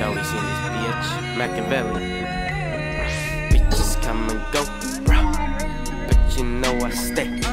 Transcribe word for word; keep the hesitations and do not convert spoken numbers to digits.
always in this bitch. Machiavelli. Bitches come and go, bro, but you know I stay.